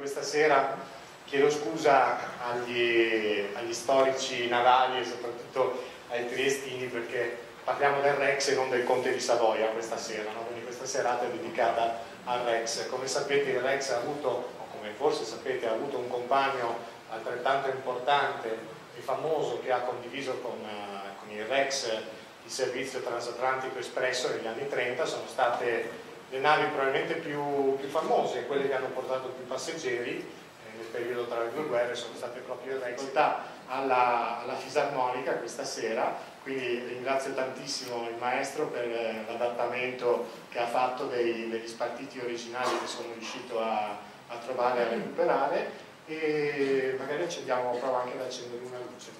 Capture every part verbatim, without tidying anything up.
questa sera chiedo scusa agli, agli storici navali e soprattutto ai triestini, perché parliamo del Rex e non del Conte di Savoia questa sera, no? Quindi questa serata è dedicata al Rex. Come sapete il Rex ha avuto, o come forse sapete, ha avuto un compagno altrettanto importante e famoso che ha condiviso con, uh, con il Rex il servizio transatlantico espresso negli anni trenta. Sono state le navi probabilmente più, più famose, quelle che hanno portato più passeggeri eh, nel periodo tra le due guerre, sono state proprio il Rex. Alla, alla fisarmonica questa sera, quindi ringrazio tantissimo il maestro per eh, l'adattamento che ha fatto dei, degli spartiti originali che sono riuscito a, a trovare e a recuperare, e magari accendiamo, provo anche ad accendere una luce.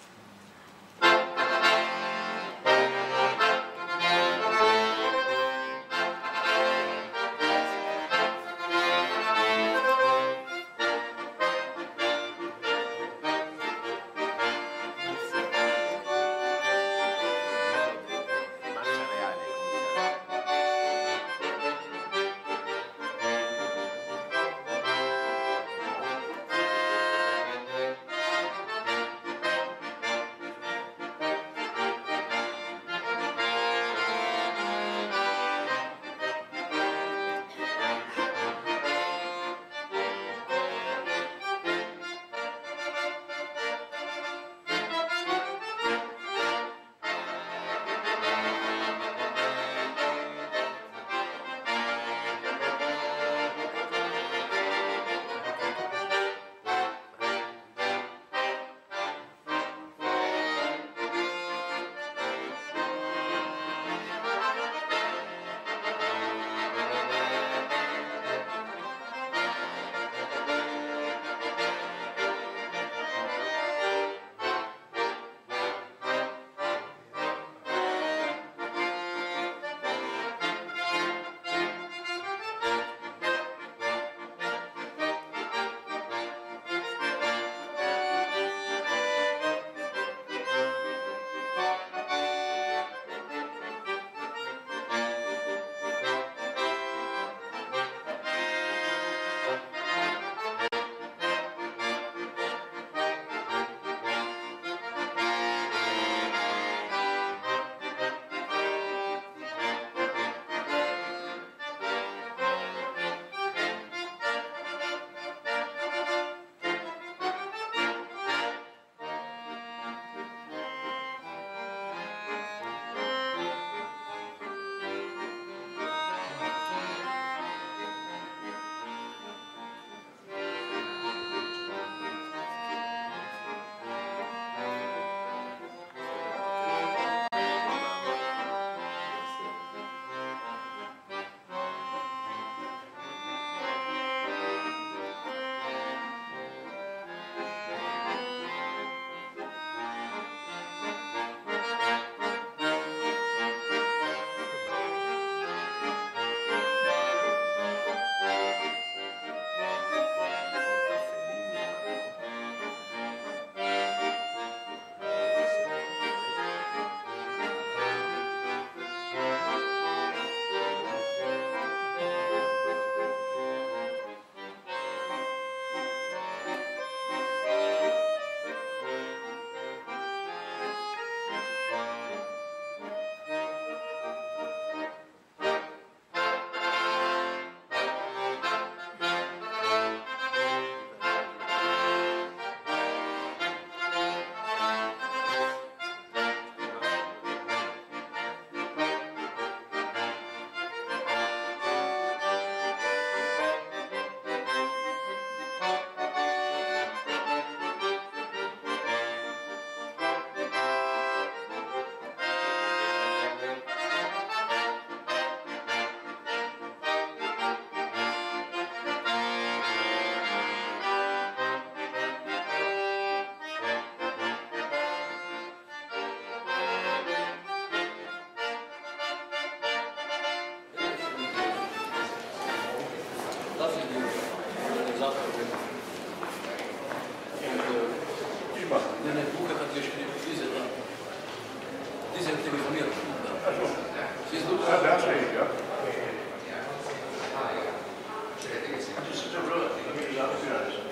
Ja,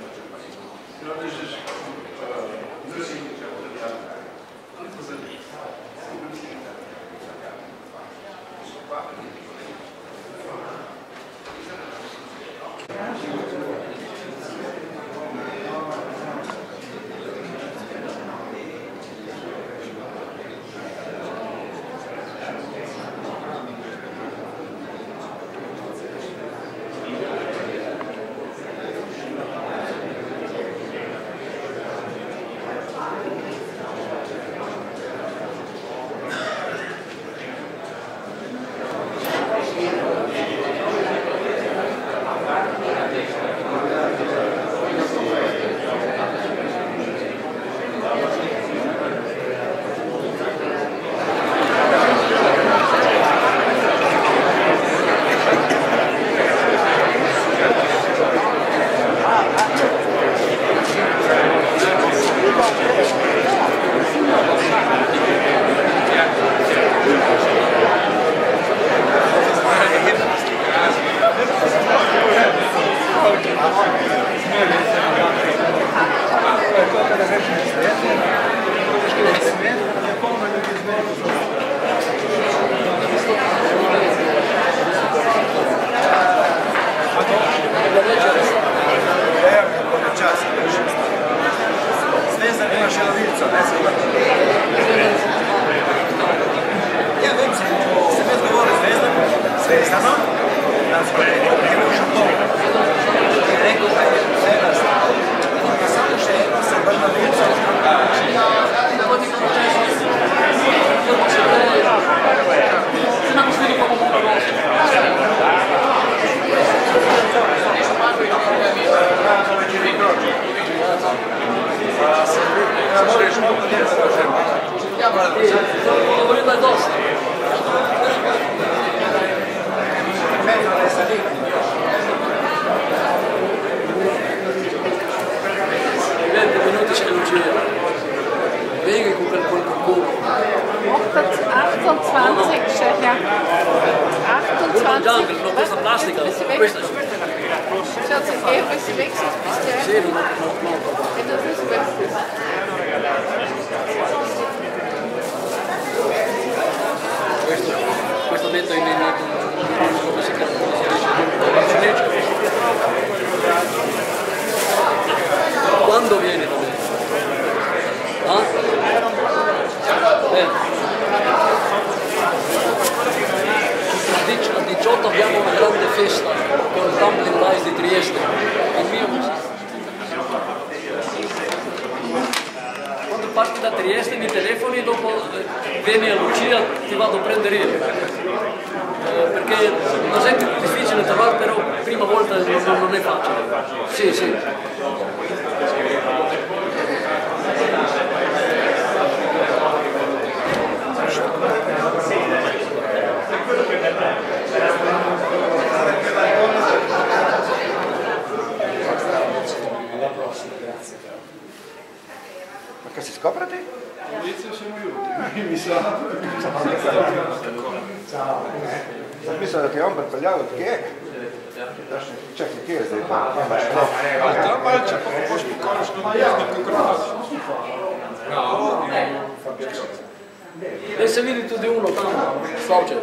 Jeste videli tudi uno tam, Slavče?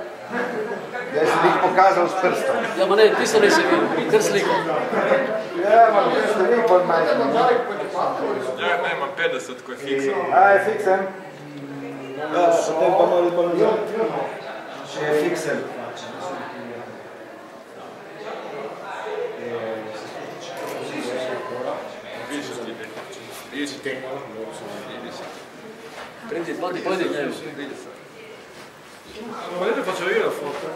Jaz sem jih pokazal s prstom. Ja, ma ne, tisto ne se vidi, kar sliko. Ja, ma tisto ni bolj majhno. Ja, ne, imam petdeset, ko je fiksem. A, je fiksem? Ja, potem pa mora bolj nazaj. Še je fiksem. Vidiš ti? Prendi, vadi, vadi, ne, vidi se. Volete faccio io la foto?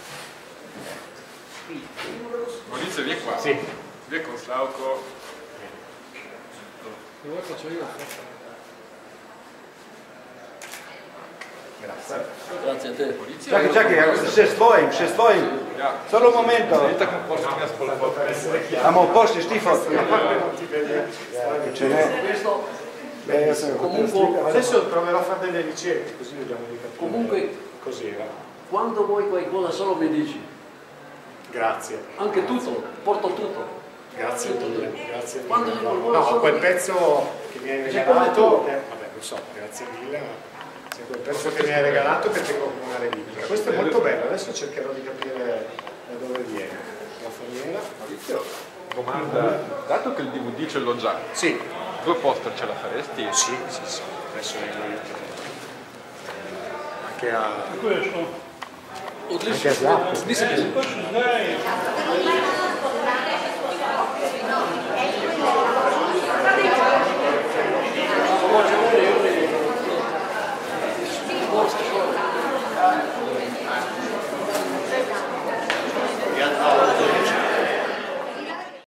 Maurizio, vieni qua. Sì. Vieni con Slavko. Vuoi faccio io la foto? Grazie. Grazie a te. Čakaj, čakaj, še s tvojim, še s tvojim. Solo un momento. Tako mu pošli mi spol foto. Amo, pošliš ti foto. Če ne. Beh, io sono Comunque, adesso proverò a fare delle ricerche, così vediamo di capire. Comunque, cos'era. Quando vuoi qualcosa solo mi dici. Grazie. Anche tutto, porto tutto. Grazie mille, grazie Quando mille. c'è No, qualcosa no, solo quel mi- pezzo che mi hai C'è come regalato, tu. eh, vabbè, lo so, grazie mille. Ma C'è quel pezzo che mi hai regalato che tengo come una reliquia. Questo è molto bello, adesso cercherò di capire da dove viene. La formiera. Maurizio, domanda, dato che il D V D ce l'ho già, Sì. due poster ce la faresti? Sì, sì, sì. Adesso vengo io. Anche a... Отлично. Anche a Slap. Сбисали.